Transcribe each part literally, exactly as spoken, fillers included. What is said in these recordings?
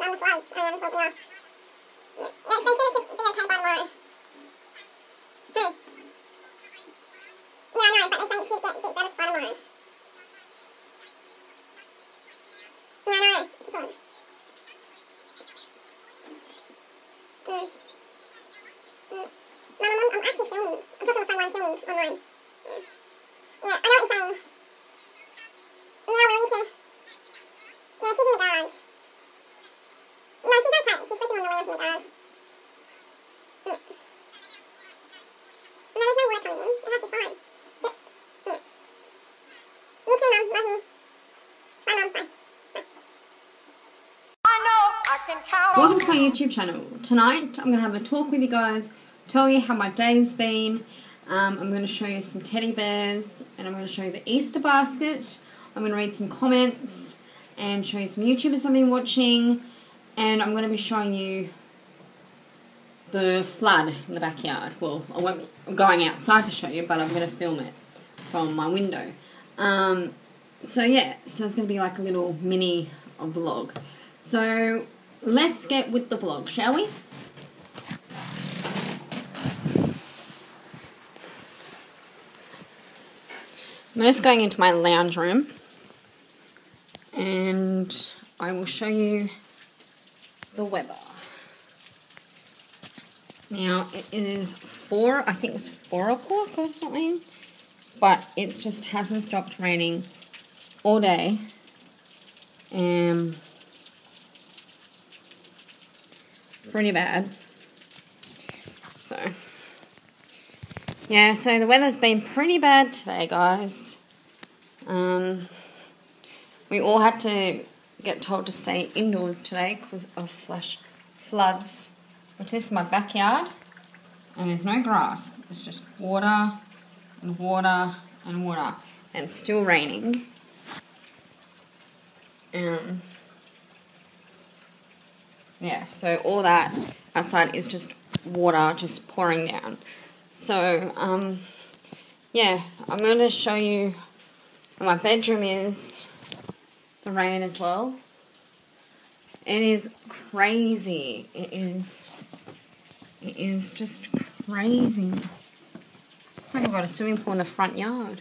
on the floods around where we are. Yeah. They, they said it should be okay by tomorrow. Hmm. Yeah, I know, but they're saying it should get a bit better by tomorrow. Yeah, I know. It's odd. Mm. Mm. Mum, I'm, I'm actually filming. I'm talking on the phone while I'm filming online. Mm. Yeah, I know what you're saying. Yeah, we need to. Yeah, she's in the garage. No, she's okay. She's sleeping on the lounge in the garage. Yeah. No, there's no water coming in. The house is fine. Yeah. Yeah. You too, Mum. Love you. Bye, Mum. Bye. Welcome to my YouTube channel. Tonight I'm going to have a talk with you guys, tell you how my day's been. Um, I'm going to show you some teddy bears and I'm going to show you the Easter basket. I'm going to read some comments and show you some YouTubers I've been watching, and I'm going to be showing you the flood in the backyard. Well, I won't be I'm going outside to show you, but I'm going to film it from my window. Um, so yeah, so it's going to be like a little mini vlog. So let's get with the vlog, shall we? I'm just going into my lounge room and I will show you the weather. Now it is four, I think it was four o'clock or something, but it just hasn't stopped raining all day. Um, pretty bad. So, yeah, so the weather's been pretty bad today, guys. Um, we all had to get told to stay indoors today because of flash floods. Which this is my backyard, and there's no grass. It's just water and water and water, and it's still raining. Um, yeah, so all that outside is just water just pouring down. So, um, yeah, I'm going to show you where my bedroom is, the rain as well. It is crazy. It is, it is just crazy. It's like I've got a swimming pool in the front yard.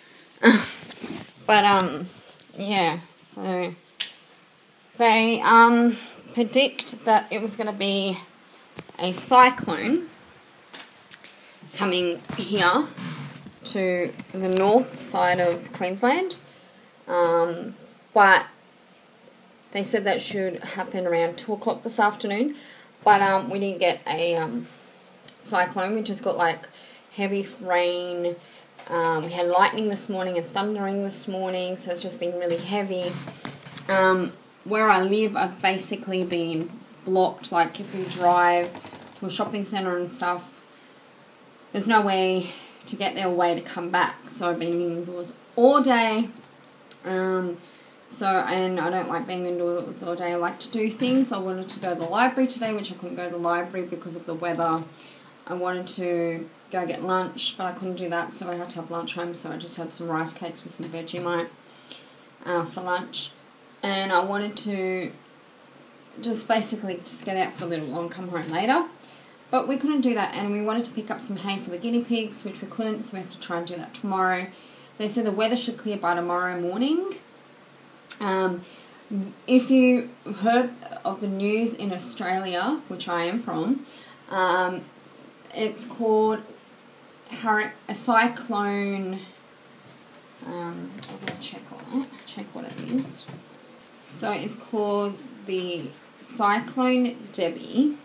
But, um, yeah, so they, um, predict that it was going to be a cyclone coming here to the north side of Queensland, um, but they said that should happen around two o'clock this afternoon, but um, we didn't get a um, cyclone. We just got like heavy rain. Um, we had lightning this morning and thundering this morning, so it's just been really heavy. Um, where I live, I've basically been blocked. Like if we drive to a shopping centre and stuff, there's no way to get there or way to come back. So I've been indoors all day. Um, so, and I don't like being indoors all day. I like to do things. I wanted to go to the library today, which I couldn't go to the library because of the weather. I wanted to go get lunch, but I couldn't do that, so I had to have lunch home. So I just had some rice cakes with some Vegemite uh, for lunch. And I wanted to just basically just get out for a little while and come home later. But we couldn't do that, and we wanted to pick up some hay for the guinea pigs, which we couldn't, so we have to try and do that tomorrow. They said the weather should clear by tomorrow morning. Um, if you heard of the news in Australia, which I am from, um, it's called a cyclone. Um, I'll just check on it, check what it is. So it's called the Cyclone Debbie.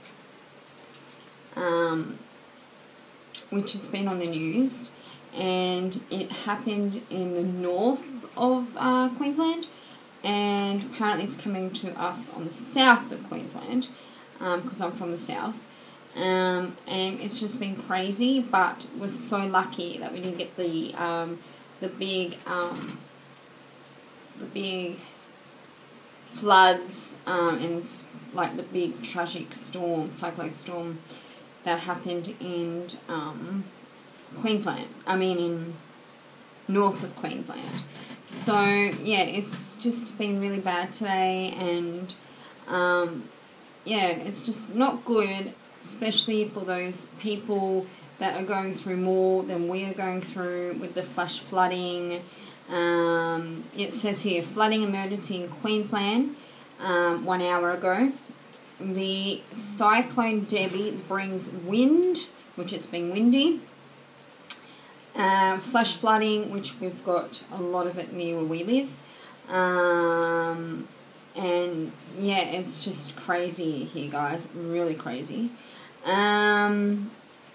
Um, which has been on the news, and it happened in the north of uh, Queensland, and apparently it's coming to us on the south of Queensland, because um, I'm from the south, um, and it's just been crazy, but we're so lucky that we didn't get the um, the big um, the big floods um, and like the big tragic storm, cyclone storm that happened in um, Queensland, I mean in north of Queensland. So yeah, it's just been really bad today, and Um, yeah, it's just not good, especially for those people that are going through more than we are going through with the flash flooding. Um, it says here, flooding emergency in Queensland um, one hour ago. The cyclone Debbie brings wind, which it's been windy. Uh, flash flooding, which we've got a lot of it near where we live. Um, and yeah, it's just crazy here, guys. Really crazy. Um,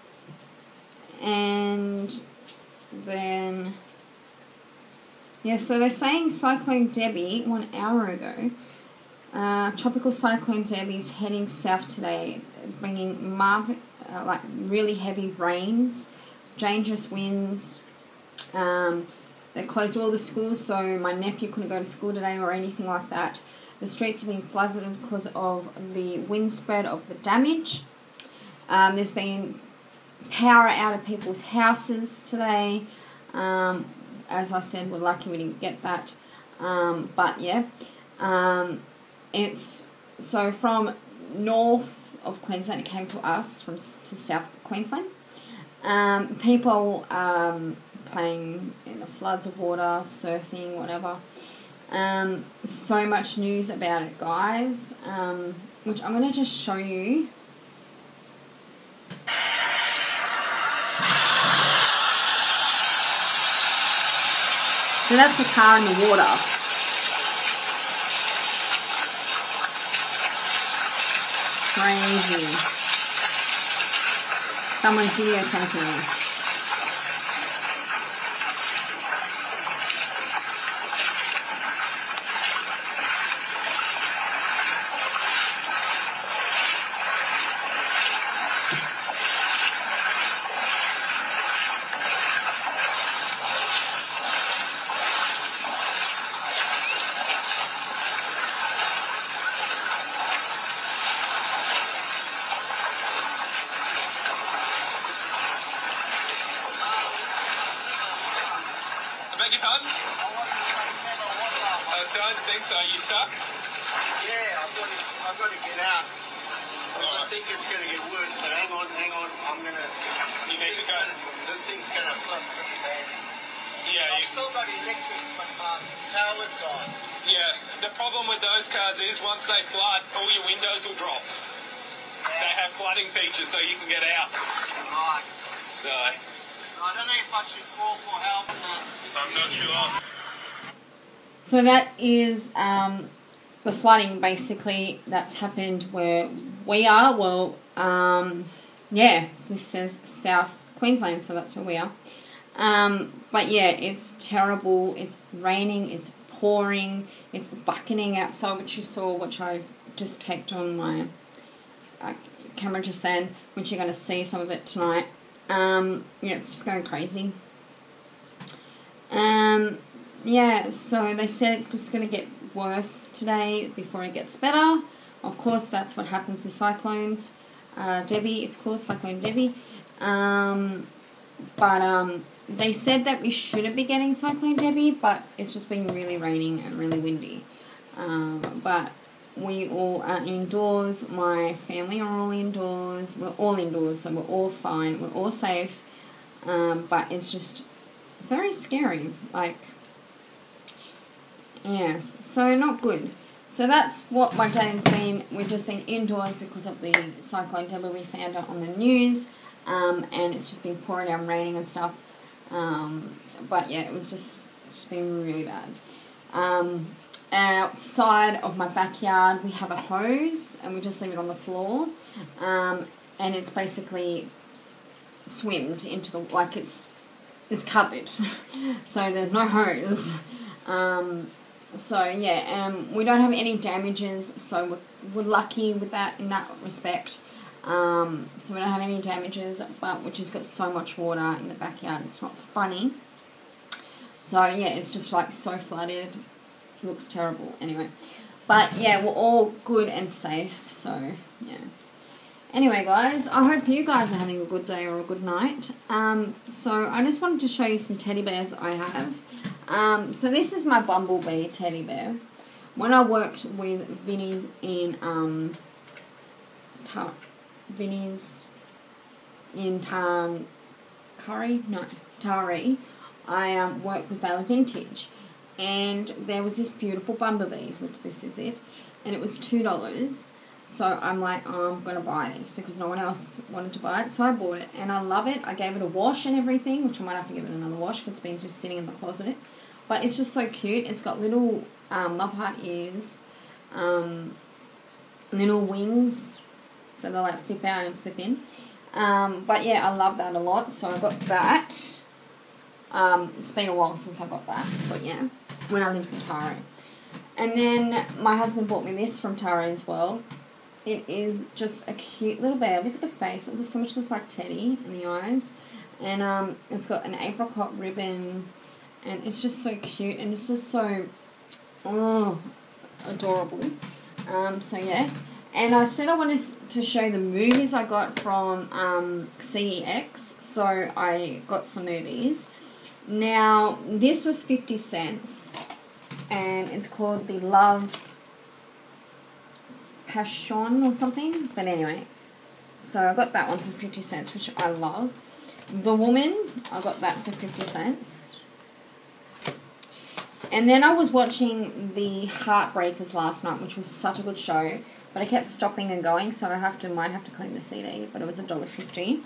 and then, yeah, so they're saying Cyclone Debbie one hour ago. Uh, Tropical Cyclone Debbie's heading south today, bringing mar- uh, like really heavy rains, dangerous winds. Um, they closed all the schools, so my nephew couldn't go to school today or anything like that. The streets have been flooded because of the wind spread of the damage. Um, there's been power out of people's houses today. Um, as I said, we're lucky we didn't get that. Um, but yeah, um, it's so from north of Queensland, it came to us from to south Queensland. Um, people um, playing in the floods of water, surfing, whatever. Um, so much news about it, guys, um, which I'm going to just show you. So that's a car in the water. Crazy. Someone's videotaping this. Beg your pardon? I don't think so. Are you stuck? Yeah, I've got to, I've got to get out. I think it's going to get worse, but hang on, hang on. I'm going to... You need to go. This thing's going to flood pretty bad. Yeah. I've You, still got electric, but my power's gone. yeah. The problem with those cars is once they flood, all your windows will drop. They have flooding features so you can get out. Right. So, I don't know if I should call for help. I'm not sure. So that is um, the flooding, basically, that's happened where we are. Well, um, yeah, this says South Queensland, so that's where we are. Um, but yeah, it's terrible. It's raining, it's pouring, it's bucketing outside, which you saw, which I've just taped on my uh, camera just then, which you're going to see some of it tonight. Um, yeah, it's just going crazy. Um, yeah, so they said it's just going to get worse today before it gets better. Of course, that's what happens with cyclones. Uh, Debbie, it's called Cyclone Debbie. Um, but um, they said that we shouldn't be getting Cyclone Debbie, but it's just been really raining and really windy. Um, but we all are indoors. My family are all indoors. We're all indoors, so we're all fine. We're all safe. Um, but it's just very scary. Like, yes, so not good. So that's what my day has been. We've just been indoors because of the Cyclone Debbie. We found out on the news. Um, and it's just been pouring down, raining and stuff. Um, but yeah, it was just, it's been really bad. Um, outside of my backyard, we have a hose and we just leave it on the floor. Um, and it's basically swimmed into the, like it's, it's covered. So there's no hose. Um, so yeah, um, we don't have any damages. So we're, we're lucky with that in that respect. Um, so we don't have any damages, but we just got so much water in the backyard, it's not funny. So yeah, it's just like so flooded, looks terrible anyway. But yeah, we're all good and safe, so yeah. Anyway guys, I hope you guys are having a good day or a good night. Um, so I just wanted to show you some teddy bears I have. Um, so this is my Bumblebee teddy bear. when I worked with Vinnie's in um, Ta- Vinnie's in Tan Curry, no Tari, I um, worked with Valley Vintage, and there was this beautiful bumblebee, which this is it, and it was two dollars. So I'm like, oh, I'm gonna buy this because no one else wanted to buy it, so I bought it, and I love it. I gave it a wash and everything, which I might have to give it another wash because it's been just sitting in the closet. But it's just so cute. It's got little um, love heart ears, um, little wings, so they like flip out and flip in. Um, but yeah, I love that a lot, so I got that. Um, it's been a while since I got that, but yeah, when I lived in Taro. And then my husband bought me this from Taro as well. It is just a cute little bear. Look at the face. It looks so much looks like Teddy in the eyes. And um, it's got an apricot ribbon. And it's just so cute. And it's just so, oh, adorable. Um, so, yeah. And I said I wanted to show the movies I got from um, C E X. So, I got some movies. Now, this was fifty cents. And it's called The Love Passion or something. But anyway, so I got that one for fifty cents, which I love. The Woman, I got that for fifty cents. And then I was watching The Heartbreakers last night, which was such a good show. But I kept stopping and going, so I have to might have to clean the C D. But it was a dollar fifty.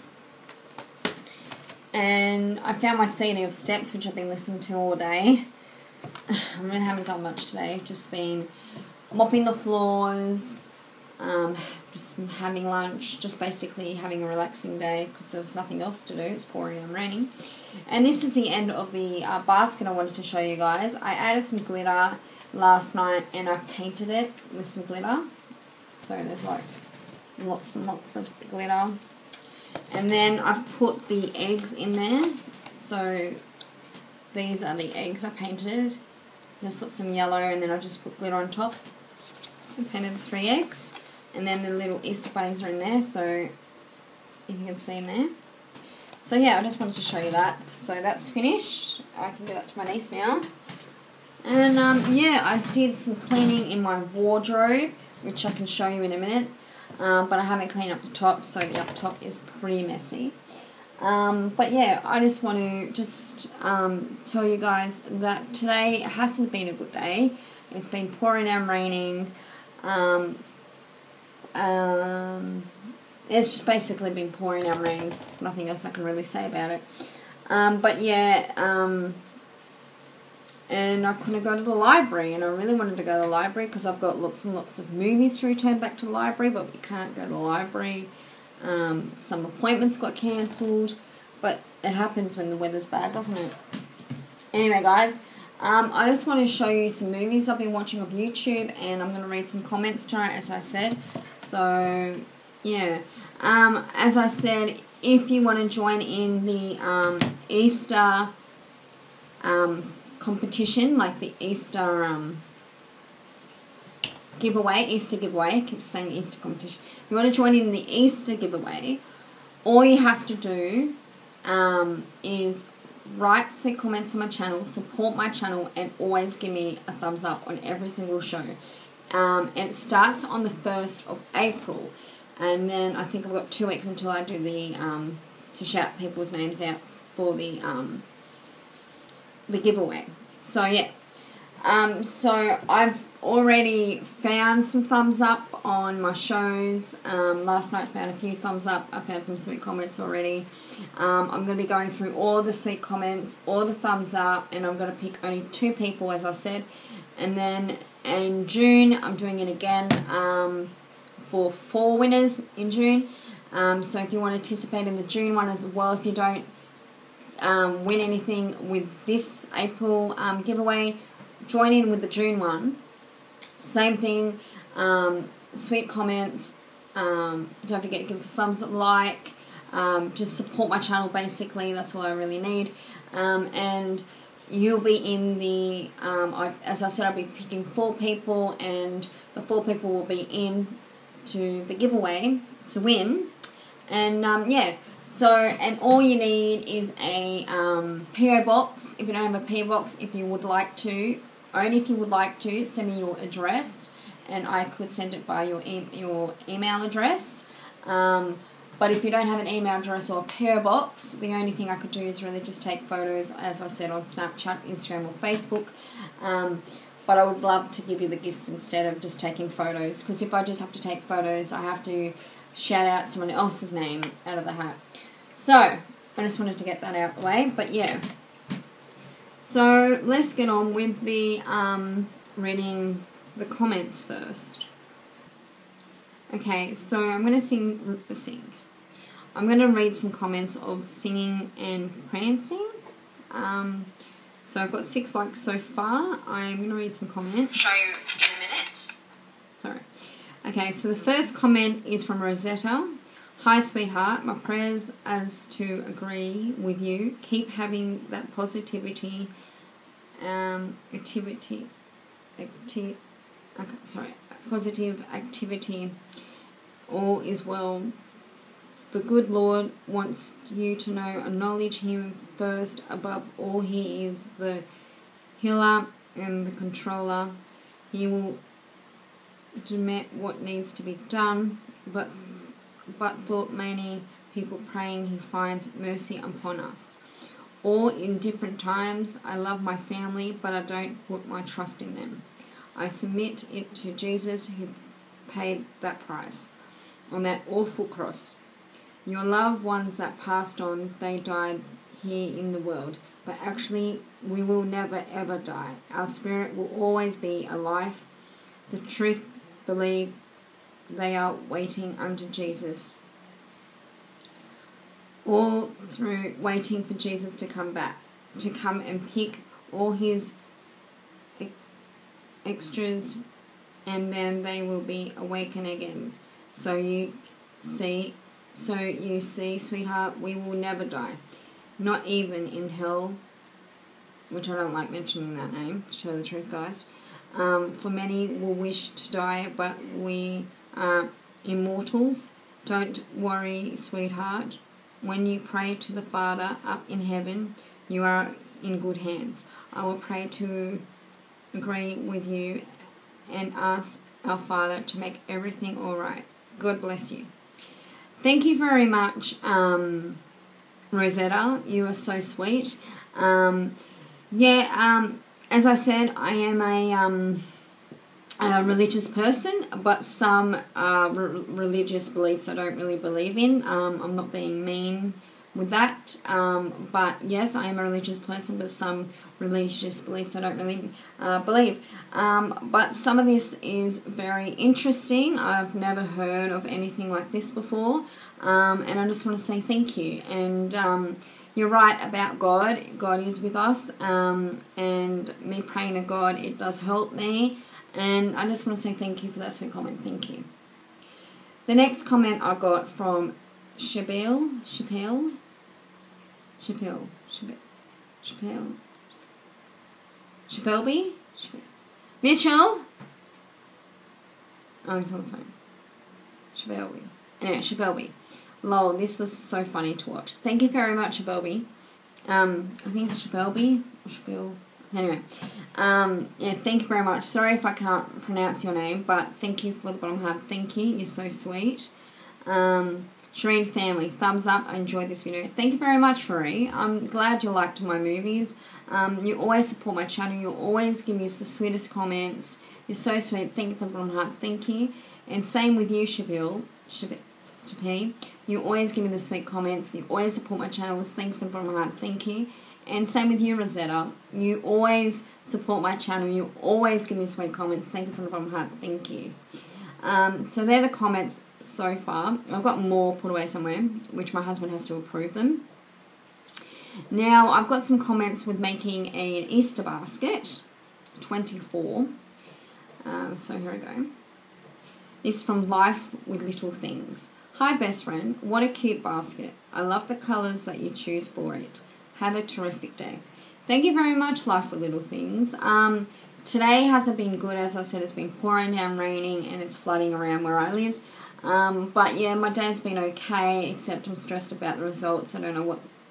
And I found my C D of Steps, which I've been listening to all day. I really haven't done much today. Just been mopping the floors, um, just been having lunch, just basically having a relaxing day because there was nothing else to do. It's pouring and raining. And this is the end of the uh, basket I wanted to show you guys. I added some glitter last night and I painted it with some glitter. So there's like lots and lots of glitter. And then I've put the eggs in there. So these are the eggs I painted. Just put some yellow and then I just put glitter on top. So I painted three eggs. And then the little Easter bunnies are in there, so if you can see in there. So yeah, I just wanted to show you that. So that's finished. I can give that to my niece now. And um, yeah, I did some cleaning in my wardrobe, which I can show you in a minute. Um, but I haven't cleaned up the top, so the up top is pretty messy. Um, but yeah, I just want to just um, tell you guys that today hasn't been a good day. It's been pouring and raining. Um, um, it's just basically been pouring and raining. There's nothing else I can really say about it. Um, but yeah, um, and I couldn't go to the library, and I really wanted to go to the library because I've got lots and lots of movies to return back to the library, but we can't go to the library. Um, some appointments got cancelled, but it happens when the weather's bad, doesn't it? Anyway, guys, um, I just want to show you some movies I've been watching on YouTube, and I'm going to read some comments tonight, as I said. So, yeah. Um, as I said, if you want to join in the um, Easter um, competition, like the Easter um, giveaway, Easter giveaway, I keep saying Easter competition. If you want to join in the Easter giveaway, all you have to do um, is write sweet comments on my channel, support my channel, and always give me a thumbs up on every single show. Um, and it starts on the first of April. And then I think I've got two weeks until I do the, um, to shout people's names out for the, um, the giveaway. So, yeah. Um, so I've already found some thumbs up on my shows. Um, last night I found a few thumbs up. I found some sweet comments already. Um, I'm going to be going through all the sweet comments, all the thumbs up, and I'm going to pick only two people, as I said. And then in June, I'm doing it again um, for four winners in June. Um, so if you want to participate in the June one as well, if you don't um, win anything with this April um, giveaway, join in with the June one. Same thing, um, sweet comments, um, don't forget to give the thumbs up, like, um, just support my channel basically, that's all I really need, um, and you'll be in the, um, I, as I said, I'll be picking four people, and the four people will be in to the giveaway to win, and um, yeah, so, and all you need is a um, P O box. If you don't have a P O box, if you would like to, only if you would like to send me your address, and I could send it by your e- your email address. Um, but if you don't have an email address or a P O box, the only thing I could do is really just take photos, as I said, on Snapchat, Instagram, or Facebook. Um, but I would love to give you the gifts instead of just taking photos, because if I just have to take photos, I have to shout out someone else's name out of the hat. So, I just wanted to get that out of the way, but yeah. So, let's get on with the um, reading the comments first. Okay, so I'm going to sing, sing. I'm going to read some comments of singing and prancing. Um, so I've got six likes so far. I'm going to read some comments. Show you in a minute. Sorry. Okay, so the first comment is from Rosetta. Hi, sweetheart. My prayers as to agree with you. Keep having that positivity, um, activity, acti- okay, sorry, positive activity. All is well. The good Lord wants you to know and acknowledge Him first above all. He is the healer and the controller. He will do what needs to be done, but but for many people praying, He finds mercy upon us. All in different times. I love my family, but I don't put my trust in them. I submit it to Jesus, who paid that price on that awful cross. Your loved ones that passed on, they died here in the world, but actually we will never ever die. Our spirit will always be alive. The truth believe they are waiting unto Jesus, all through waiting for Jesus to come back, to come and pick all His ex- extras, and then they will be awakened again. So you see, so you see, sweetheart, we will never die, not even in hell, which I don't like mentioning that name, to tell the truth, guys. Um, for many will wish to die, but we are immortals. Don't worry, sweetheart. When you pray to the Father up in heaven, you are in good hands. I will pray to agree with you and ask our Father to make everything all right. God bless you. Thank you very much, um, Rosetta. You are so sweet. Um, yeah, um, as I said, I am a, um, a religious person, but some uh, re- religious beliefs I don't really believe in. Um, I'm not being mean with that, um, but yes, I am a religious person, but some religious beliefs I don't really uh, believe. Um, but some of this is very interesting. I've never heard of anything like this before, um, and I just want to say thank you. And um, you're right about God. God is with us, um, and me praying to God, it does help me. And I just want to say thank you for that sweet comment. Thank you. The next comment I got from Chappelle, Chappelle, Chappelle, Chappelle, Chappelle, Chappelleby, Mitchell. Oh, he's on the phone. Chappelleby. Anyway, Chappelleby. Lol, this was so funny to watch. Thank you very much, Chappelleby. Um, I think it's Chappelleby or Chappelle. Anyway, um, yeah, thank you very much. Sorry if I can't pronounce your name, but thank you for the bottom heart. Thank you. You're so sweet. Um, Shireen family, thumbs up. I enjoyed this video. Thank you very much, Faree. I'm glad you liked my movies. Um, you always support my channel. You always give me the sweetest comments. You're so sweet. Thank you for the bottom heart. Thank you. And same with you, Shabil. Shabil. You always give me the sweet comments. You always support my channels. Thank you for the bottom heart. Thank you. And same with you, Rosetta. You always support my channel. You always give me sweet comments. Thank you from the bottom of my heart. Thank you. Um, so they're the comments so far. I've got more put away somewhere, which my husband has to approve them. Now, I've got some comments with making an Easter basket, twenty-four. Um, so here we go. This is from Life with Little Things. Hi, best friend. What a cute basket. I love the colours that you choose for it. Have a terrific day. Thank you very much, Life with Little Things. Um, today hasn't been good. As I said, it's been pouring down, raining, and it's flooding around where I live. Um, but yeah, my day's been okay, except I'm stressed about the results. I don't know what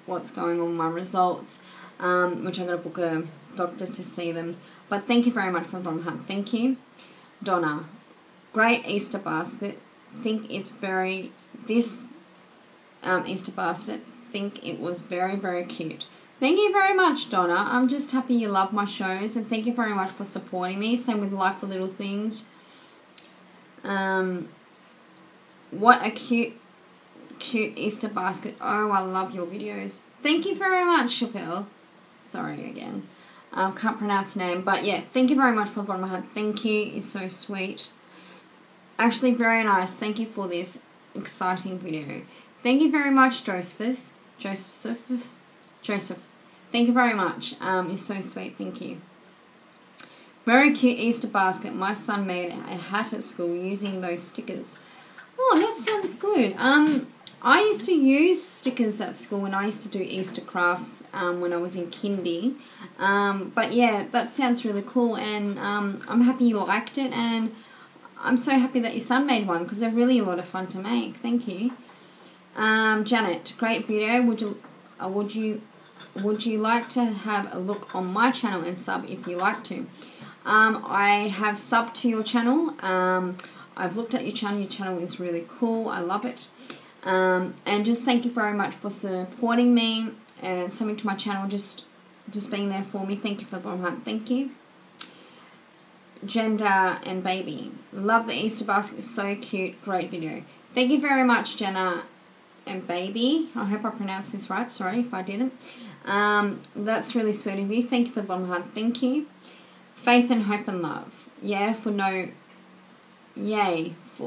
what's going on with my results, um, which I'm going to book a doctor to see them. But thank you very much for the bottom heart. Thank you. Donna, great Easter basket. Think it's very, this um, Easter basket, think it was very, very cute. Thank you very much, Donna. I'm just happy you love my shows, and thank you very much for supporting me. Same with Life for Little Things. Um, what a cute, cute Easter basket. Oh, I love your videos. Thank you very much, Chappelle. Sorry again. I um, can't pronounce your name, but yeah, thank you very much for the bottom of my heart. Thank you. You're so sweet. Actually, very nice. Thank you for this exciting video. Thank you very much, Joseph. Joseph. Joseph. Thank you very much. Um, you're so sweet. Thank you. Very cute Easter basket. My son made a hat at school using those stickers. Oh, that sounds good. Um, I used to use stickers at school when I used to do Easter crafts um, when I was in kindy. Um, but yeah, that sounds really cool, and um, I'm happy you liked it, and I'm so happy that your son made one because they're really a lot of fun to make. Thank you. Um, Janet, great video. Would you, uh, would you, would you like to have a look on my channel and sub if you like to? Um, I have subbed to your channel. Um, I've looked at your channel. Your channel is really cool. I love it. Um, and just thank you very much for supporting me and subbing to my channel. Just, just being there for me. Thank you for the bottom heart. Thank you. Gender and Baby. Love the Easter basket. It's so cute. Great video. Thank you very much, Jenna and Baby. I hope I pronounced this right. Sorry if I didn't. Um, that's really sweet of you. Thank you for the bottom heart. Thank you. Faith and Hope and Love. Yeah, for no... Yay. For...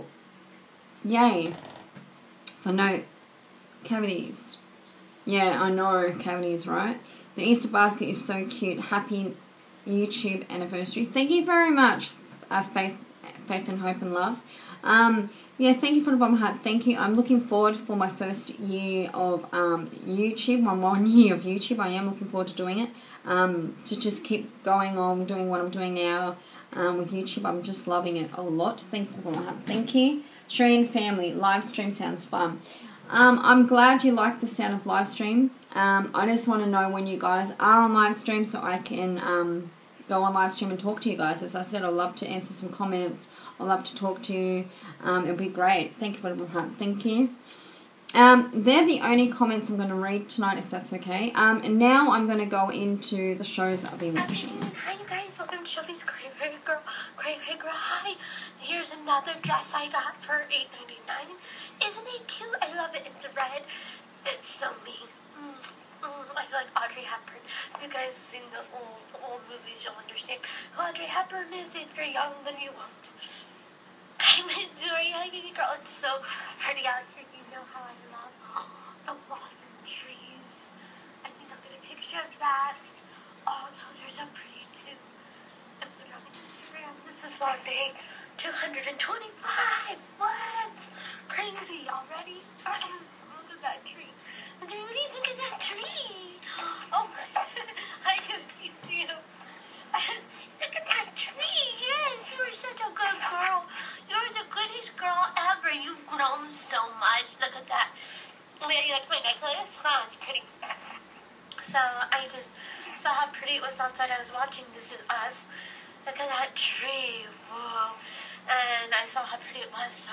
Yay. For no cavities. Yeah, I know cavities, right? The Easter basket is so cute. Happy YouTube anniversary. Thank you very much, uh, Faith, Faith and Hope and Love. Um, yeah, thank you for the bottom heart. Thank you. I'm looking forward for my first year of um, YouTube, my one year of YouTube. I am looking forward to doing it. Um, to just keep going on doing what I'm doing now um, with YouTube. I'm just loving it a lot. Thank you for the bottom heart. Thank you. Australian family, live stream sounds fun. Um, I'm glad you like the sound of live stream. Um, I just want to know when you guys are on live stream so I can um, go on live stream and talk to you guys. As I said, I'd love to answer some comments. I'd love to talk to you. Um, it'll be great. Thank you for the heart. Thank you. Um, they're the only comments I'm going to read tonight, if that's okay. Um, and now I'm going to go into the shows I've been watching. Hi, you guys. Welcome to Shelby's Cray Cray Girl. Cray Cray Girl. Hi. Here's another dress I got for eight ninety-nine. Isn't it cute? I love it. It's red. It's so me. Mm, mm, I feel like Audrey Hepburn. If you guys seen those old old movies, you'll understand who Audrey Hepburn is. If you're young, then you won't. I'm Dory. Hi, baby girl. It's so pretty out here. You know how I love the blossom trees. I think I'll get a picture of that. Oh, those are so pretty too. And put it on Instagram. This is vlog day two hundred twenty-five. What? Crazy already? Look at that tree. What do you think of that tree? Oh, I can see you. Look at that tree. Yes, you are such a good girl. You're the goodest girl ever. You've grown so much. Look at that. Oh, yeah, you like my necklace? Wow, it's pretty. So I just saw how pretty it was outside. I was watching This Is Us. Look at that tree. Whoa. And I saw how pretty it was, so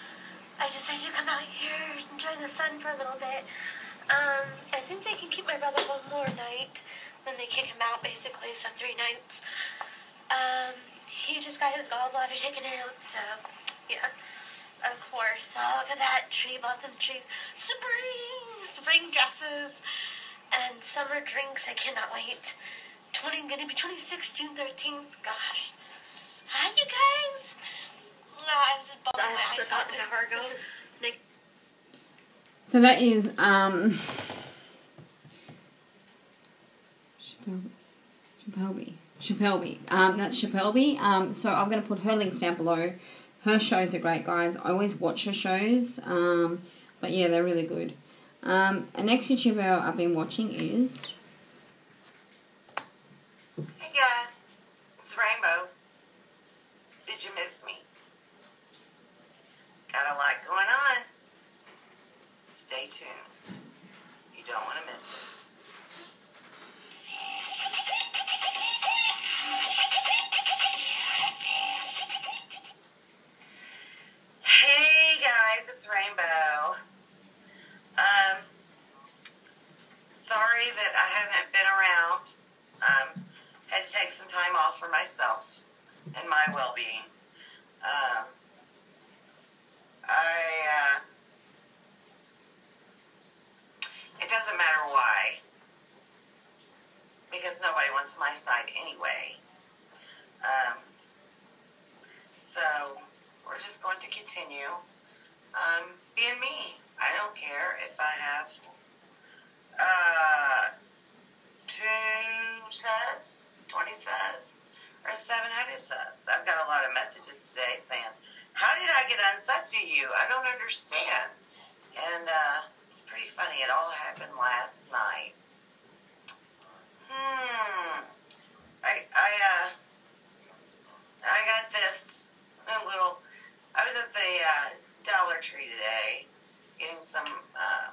I decided to come out here, enjoy the sun for a little bit. Um, I think they can keep my brother one more night, then they kick him out, basically, so three nights. Um, he just got his gallbladder taken out, so, yeah, of course. Oh, look at that tree, blossom trees. Spring! Spring dresses and summer drinks. I cannot wait. twenty, gonna be twenty-six, June thirteenth. Gosh. Hi, you guys! No, I was just bumming my eyes out in Fargo. So that is, um, Chappelby. Chappelby. Um, that's Chappelby. Um, so I'm going to put her links down below. Her shows are great, guys. I always watch her shows. Um, but yeah, they're really good. Um, the next YouTuber I've been watching is... Hey guys, it's Rainbow. Did you miss me? Got a lot going on. Stay tuned. You don't want to miss it. sorry that I haven't been around. Um, had to take some time off for myself and my well-being. Um, I, uh, it doesn't matter why, because nobody wants my side anyway. Um, so we're just going to continue um, being me. I don't care if I have uh, two subs, twenty subs, or seven hundred subs. I've got a lot of messages today saying, how did I get unsubbed to you? I don't understand. And uh, it's pretty funny. It all happened last night. Hmm. I, I, uh, I got this a little, I was at the uh, Dollar Tree today getting some uh,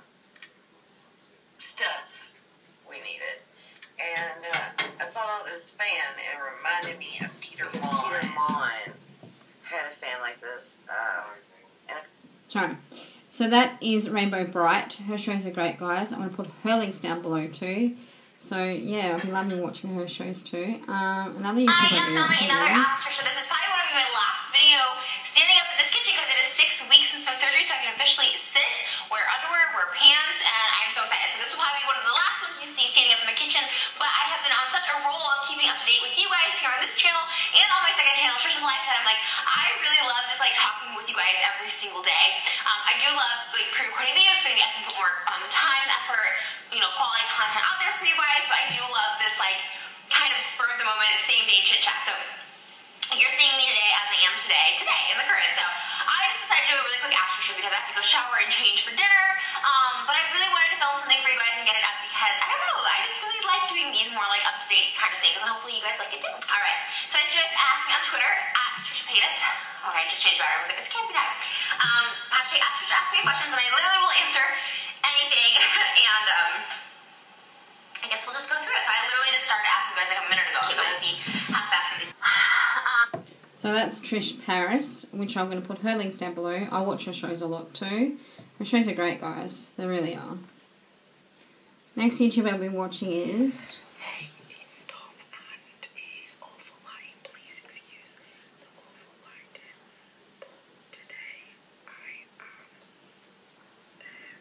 stuff we needed. And uh, I saw this fan, and it reminded me of Peter Mon. Peter Mon had a fan like this. Um, and Sorry. So that is Rainbow Bright. Her shows are great, guys. I'm going to put her links down below too. So yeah, I've been loving watching her shows too. Um, another YouTuber I am filming another Ask Trisha. This is probably going to be my last video standing up in this kitchen because it is six weeks since my surgery, so I can officially sit, wear underwear, wear pants, and I'm so excited. So this will probably be one of the last ones you see standing up in my kitchen, but I have been on such a roll of keeping up to date with you guys here on this channel and on my second channel, Trisha's Life, that I'm like, I really love just like talking with you guys every single day. Um, I do love like pre-recording videos, so I can put more um, time, effort, you know, quality content out there for you guys, but I do love this like kind of spur of the moment, same day chit chat. So you're seeing me today as I am today, today in the current. So I just decided to do a really quick Ask Trisha because I have to go shower and change for dinner. Um, but I really wanted to film something for you guys and get it up because I don't know, I just really like doing these more like up to date kind of things, and hopefully you guys like it too. All right. So I just asked me on Twitter at Trisha Paytas. Okay, I just changed my I was like, this can't be done. Um, hashtag Ask Trisha, ask me questions, and I literally will answer anything. and um. I guess we'll just go through it. So I literally just started asking you guys like a minute ago, so we'll see how fast these. Um, So that's Trish Paris, which I'm going to put her links down below. I watch her shows a lot too. Her shows are great, guys. They really are. Next YouTuber I've been watching is... Hey, it's Tom, and it's awful lighting. Please excuse the awful lighting. But today I am... Um,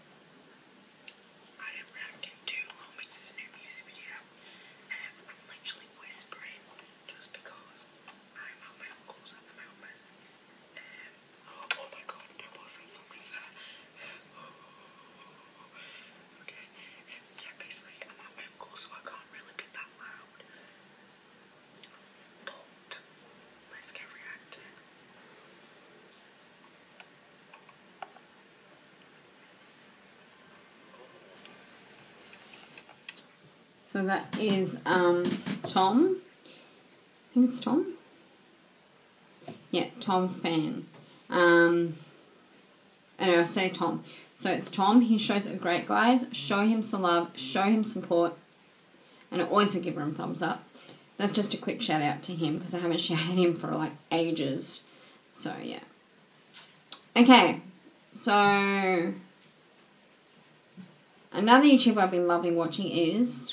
I am reacting to Lomax's new music video. Um, I'm literally whispering just because I'm at my uncle's at the moment. Um, oh, oh my god, no more songs is there. Okay, um, yeah, basically I'm at my uncle's, so I can't really be that loud. But let's get reacting. So that is um, Tom. I think it's Tom. Yeah, Tom Fan. Um, anyway, I say Tom. So it's Tom. His shows are great, guys. Show him some love. Show him support. And I always will give him a thumbs up. That's just a quick shout out to him because I haven't shouted him for like ages. So yeah. Okay. So another YouTuber I've been loving watching is...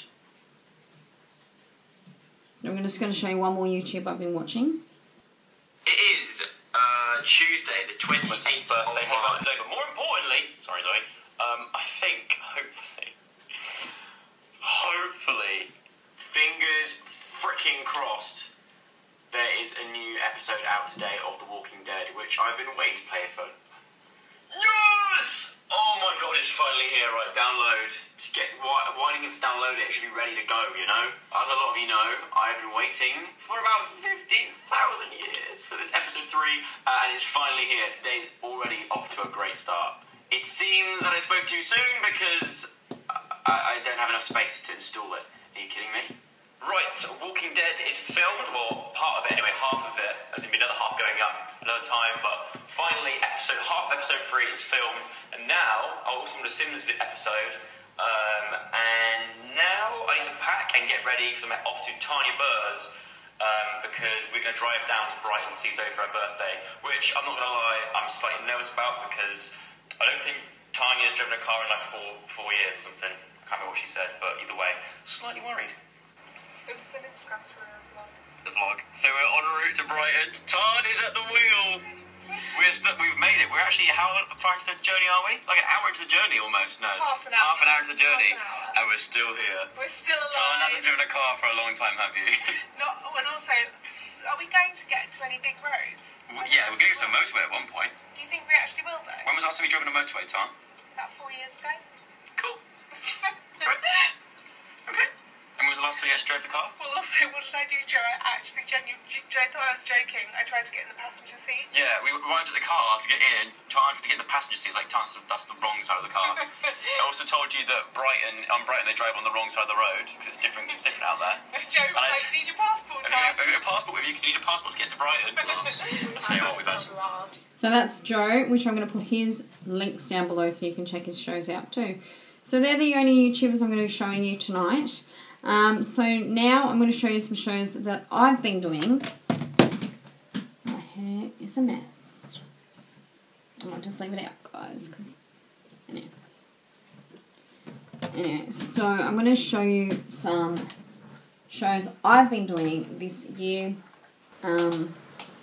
I'm just going to show you one more YouTuber I've been watching. It is uh, Tuesday, the twenty-eighth birthday, of happy March. birthday. But more importantly, sorry Zoe, um, I think, hopefully, hopefully, fingers freaking crossed, there is a new episode out today of The Walking Dead, which I've been waiting to play for. Yes! Oh my god, it's finally here, right, download. Just get, why, why do you have to download it? It should be ready to go, you know? As a lot of you know, I've been waiting for about fifteen thousand years for this episode three, uh, and it's finally here. Today's already off to a great start. It seems that I spoke too soon because I, I don't have enough space to install it. Are you kidding me? Right, Walking Dead is filmed, well, part of it anyway, half of it, as in another half going up another time, but finally, episode half of episode three is filmed, and now, I'll also do a Sims episode, um, and now I need to pack and get ready, because I'm off to Tanya Burr's, um, because we're going to drive down to Brighton to see Zoe for her birthday, which, I'm not going to lie, I'm slightly nervous about, because I don't think Tanya's driven a car in like four, four years or something. I can't remember what she she said, but either way, slightly worried. It's still in scraps for a vlog. The vlog. So we're en route to Brighton. Tarn is at the wheel. We're st- we've made it. We're actually, how far into the journey are we? Like an hour into the journey almost. No. Half an hour. Half an hour into the journey. Half an hour. And we're still here. We're still alive. Tarn hasn't driven a car for a long time, have you? Not, and also, are we going to get to any big roads? Well, yeah, we're going to get to a motorway at one point. Do you think we actually will, though? When was the last time you drove on a motorway, Tarn? About four years ago. Cool. Right. Okay. And when was the last time you actually drove the car? Well, also, what did I do, Joe? I actually genuinely, Joe thought I was joking. I tried to get in the passenger seat. Yeah, we arrived at the car to get in, tried to get in the passenger seat. It's like, Tarn, that's the wrong side of the car. I also told you that Brighton, on Brighton, they drive on the wrong side of the road, because it's different, it's different out there. Joe was And I like, s- you need your passport, Have you, Joe. have you got a passport with you? Because you need a passport to get to Brighton. Well, I'll tell you what with us. So that's Joe, which I'm going to put his links down below so you can check his shows out too. So they're the only YouTubers I'm going to be showing you tonight. Um, so now I'm going to show you some shows that I've been doing. My hair is a mess. I might just leave it out, guys, because anyway. Anyway, so I'm going to show you some shows I've been doing this year. Um,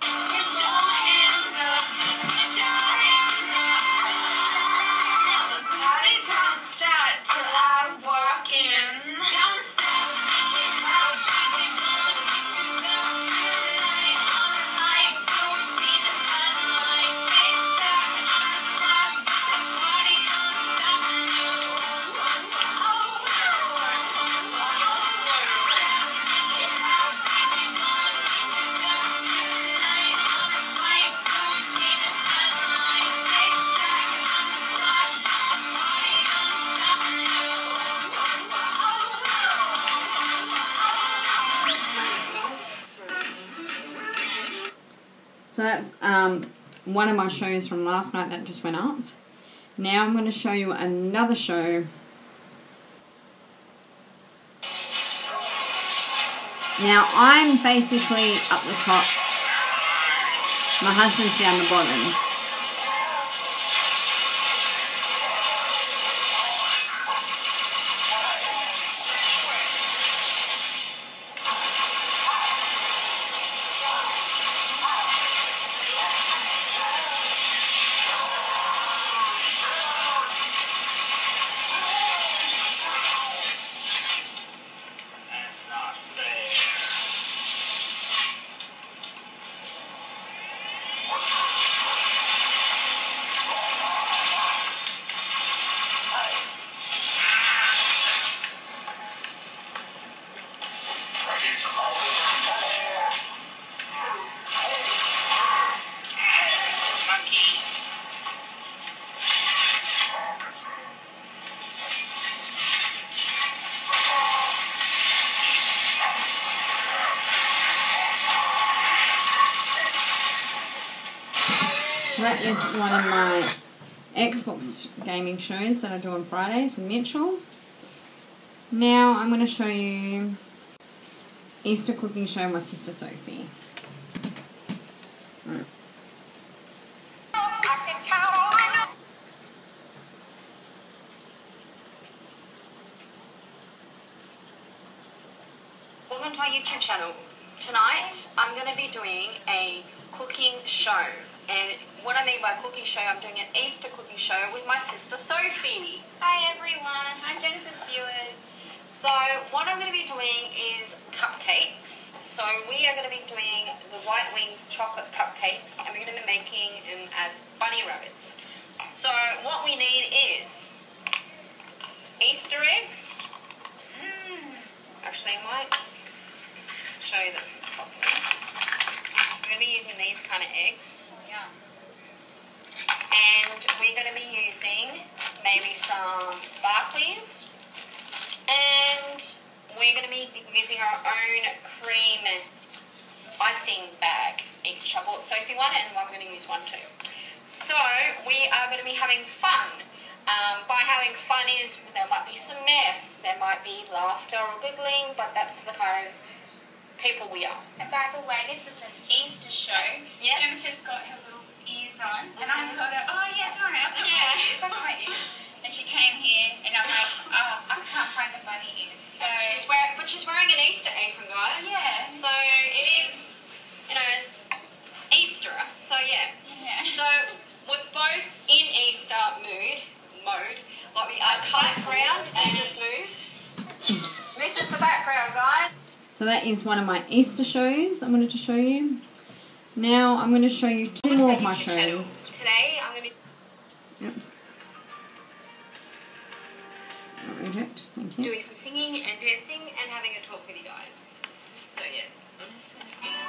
So that's um, one of my shows from last night that just went up. Now I'm going to show you another show. Now I'm basically up the top. My husband's down the bottom. That's not fair. That is one of my Xbox gaming shows that I do on Fridays with Mitchell. Now I'm going to show you Easter cooking show with my sister Sophie. Right. Welcome to our YouTube channel. Tonight I'm going to be doing a cooking show. And what I mean by cooking show, I'm doing an Easter cooking show with my sister Sophie. Hi everyone. Hi Jennifer's viewers. So what I'm going to be doing is cupcakes. So we are going to be doing the White Wings chocolate cupcakes, and we're going to be making them as bunny rabbits. So what we need is Easter eggs. Mm. Actually, I might show you them properly. So we're going to be using these kind of eggs. And we're going to be using maybe some sparklies, and we're going to be using our own cream icing bag each. I bought Sophie one and I'm going to use one too. So we are going to be having fun. Um, by having fun is there might be some mess, there might be laughter or giggling, but that's the kind of people we are. And by the way, this is an Easter show. Yes. Jennifer's got her little ears on, and I told her, oh yeah, don't worry, I've got my ears, I've got my ears. And she came here, and I'm like, oh, I can't find the This is the background, guys. So that is one of my Easter shows I wanted to show you. Now I'm going to show you two more of my shows. Today I'm going to be Oops. Reject. Thank you. doing some singing and dancing and having a talk with you guys. So yeah, I'm gonna sing things.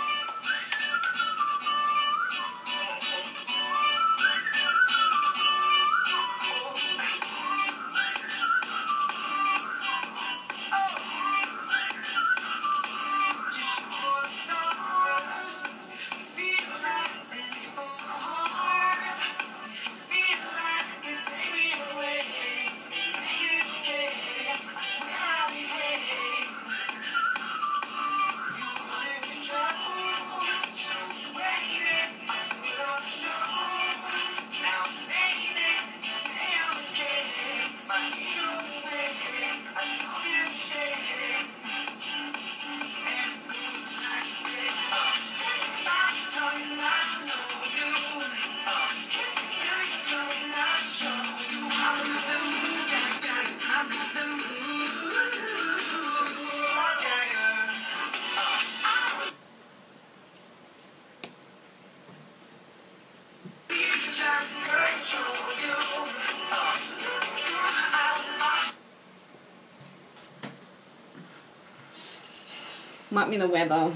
Might be the weather.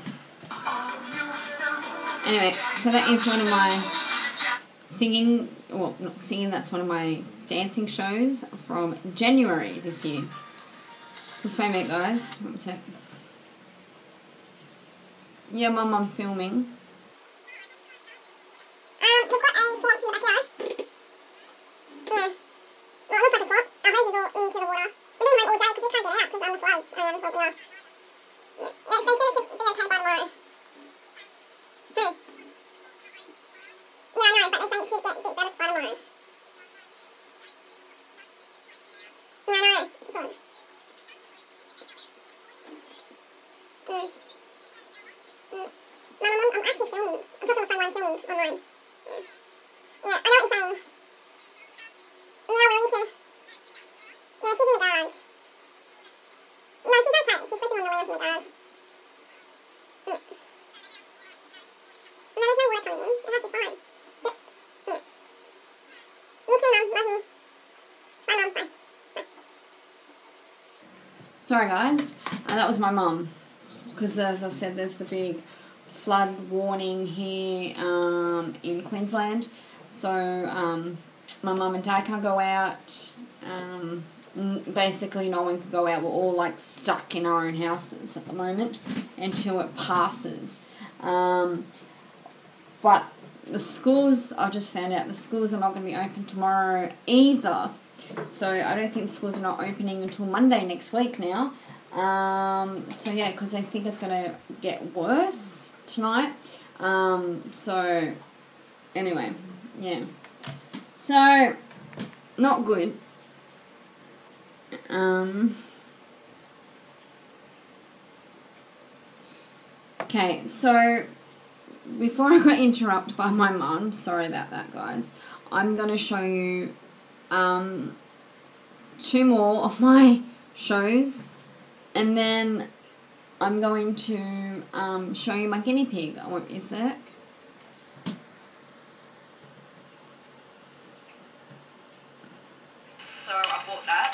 Anyway, so that is one of my singing, well, not singing, that's one of my dancing shows from January this year. Just wait a minute, guys. One sec. Yeah, Mum, I'm filming. Um, we've got a swamp in the backyard. Yeah. Well, it looks like a swamp. Our hose is all into the water. We've been wet all day because we can't get out because of the floods around where we are. Yeah. They, they said it should be okay by tomorrow. Hmm. Yeah, I know, but they're saying it should get a bit better by tomorrow. Yeah, I know. It's on. Mm. Mm. Mum, I'm, I'm actually filming. I'm talking to someone filming online. Mm. Yeah, I know what you're saying. Yeah, we'll need to. Yeah, she's in the garage. No, she's okay. She's sleeping on the lounge in the garage. Yeah. No, there's no water coming in. The house is fine. Yeah. Yeah. You too, Mum. Love you. Bye, Mum. Bye. Bye. Sorry, guys. Uh, that was my mum. Because, as I said, there's the big flood warning here um, in Queensland. So, um, my mum and dad can't go out. Um, basically, no one can go out. We're all, like, stuck in our own houses at the moment until it passes. Um, but the schools, I just found out the schools are not going to be open tomorrow either. So, I don't think schools are not opening until Monday next week now. Um, so, yeah, because I think it's going to get worse tonight. Um, so, anyway, yeah. So, not good. Um, okay, so, before I got interrupted by my mum, sorry about that, guys, I'm going to show you um, two more of my shows. And then I'm going to um, show you my guinea pig. I won't be a sec. So I bought that.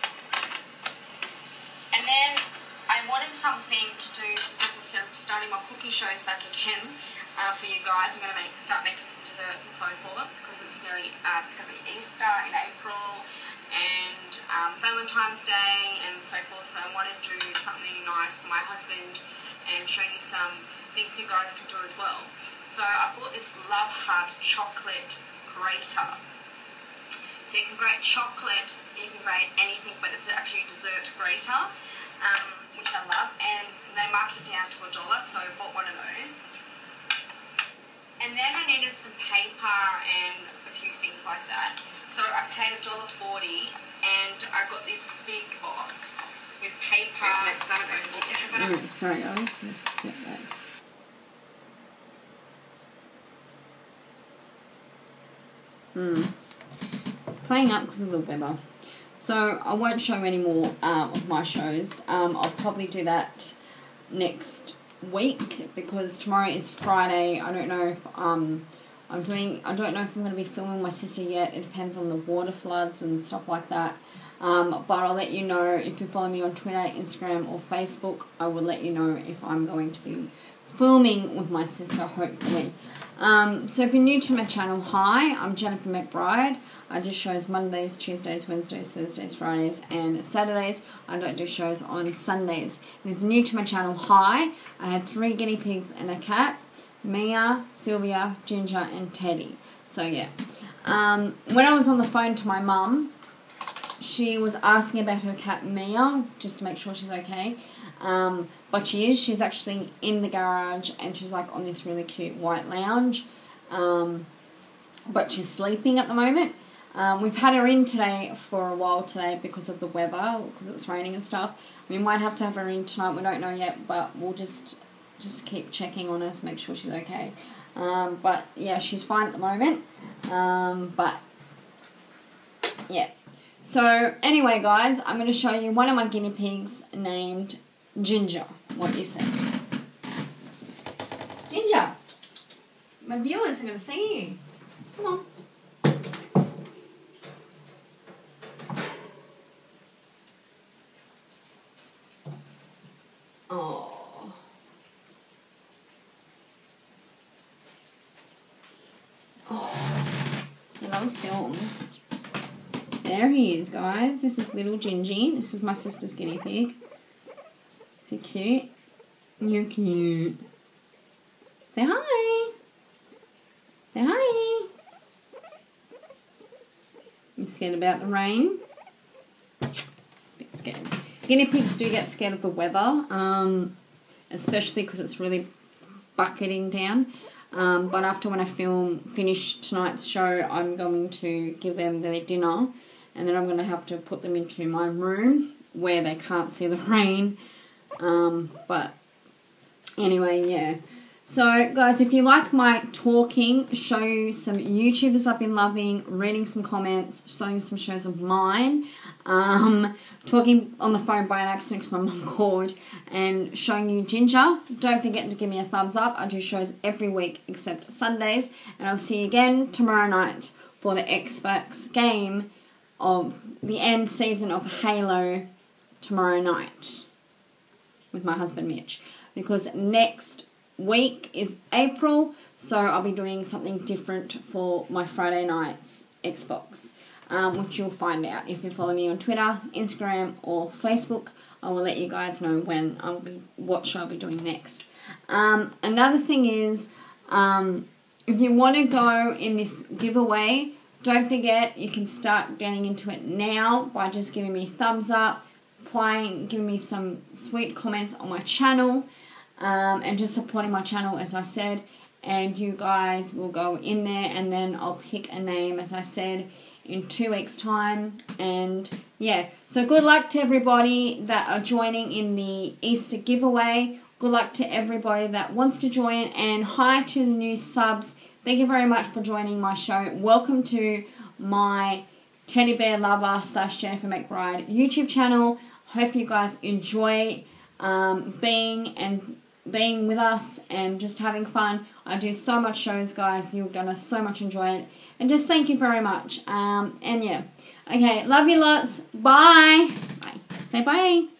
And then I wanted something to do, because as I said, I'm starting my cooking shows back again uh, for you guys. I'm going to make start making some desserts and so forth, because it's nearly, uh, it's going to be Easter in April. And um, Valentine's Day and so forth, so I wanted to do something nice for my husband and show you some things you guys can do as well. So I bought this Love Hut chocolate grater. So you can grate chocolate, you can grate anything, but it's actually a dessert grater, um, which I love, and they marked it down to a dollar, so I bought one of those. And then I needed some paper and a few things like that. So I paid a dollar forty, and I got this big box with paper. Mm, sorry, guys. Let's get that. Hmm. Playing up because of the weather. So I won't show any more um, of my shows. Um, I'll probably do that next week because tomorrow is Friday. I don't know if um, I'm doing, I don't know if I'm going to be filming my sister yet. It depends on the water floods and stuff like that. Um, but I'll let you know if you follow me on Twitter, Instagram or Facebook. I will let you know if I'm going to be filming with my sister, hopefully. Um, so if you're new to my channel, hi, I'm Jennifer McBride. I do shows Mondays, Tuesdays, Wednesdays, Thursdays, Fridays and Saturdays. I don't do shows on Sundays. And if you're new to my channel, hi, I had three guinea pigs and a cat, Mia, Sylvia, Ginger and Teddy. So yeah. Um, when I was on the phone to my mum, she was asking about her cat Mia, just to make sure she's okay. Um, but she is. She's actually in the garage and she's like on this really cute white lounge. Um, but she's sleeping at the moment. Um, we've had her in today for a while today because of the weather, because it was raining and stuff. We might have to have her in tonight. We don't know yet, but we'll just just keep checking on us, make sure she's okay. Um, but yeah, she's fine at the moment. Um, but yeah. So, anyway, guys, I'm going to show you one of my guinea pigs named Ginger. What do you say? Ginger, my viewers are going to see you. Come on. Oh. Oh. He loves films. There he is, guys. This is little Gingy. This is my sister's guinea pig. So cute. You're cute. Say hi. Say hi. You scared about the rain? It's a bit scared. Guinea pigs do get scared of the weather, um, especially because it's really bucketing down. Um, but after when I film, finish tonight's show, I'm going to give them their dinner. And then I'm going to have to put them into my room where they can't see the rain. Um, but anyway, yeah. So, guys, if you like my talking, show you some YouTubers I've been loving, reading some comments, showing some shows of mine, um, talking on the phone by an accident because my mum called, and showing you Ginger, don't forget to give me a thumbs up. I do shows every week except Sundays. And I'll see you again tomorrow night for the Xbox game of the end season of Halo tomorrow night with my husband Mitch, because next week is April, so I'll be doing something different for my Friday night's Xbox, um, which you'll find out if you follow me on Twitter, Instagram or Facebook. I will let you guys know when I'll be what show I'll be doing next. Um, another thing is, um, if you want to go in this giveaway, don't forget, you can start getting into it now by just giving me thumbs up, playing, giving me some sweet comments on my channel, um, and just supporting my channel, as I said. And you guys will go in there, and then I'll pick a name, as I said, in two weeks' time. And yeah, so good luck to everybody that are joining in the Easter giveaway. Good luck to everybody that wants to join, and hi to the new subs. Thank you very much for joining my show. Welcome to my Teddy Bear Lover slash Jennifer McBride YouTube channel. Hope you guys enjoy um, being and being with us and just having fun. I do so much shows, guys. You're going to so much enjoy it. And just thank you very much. Um, and yeah. Okay, love you lots. Bye. Bye. Say bye.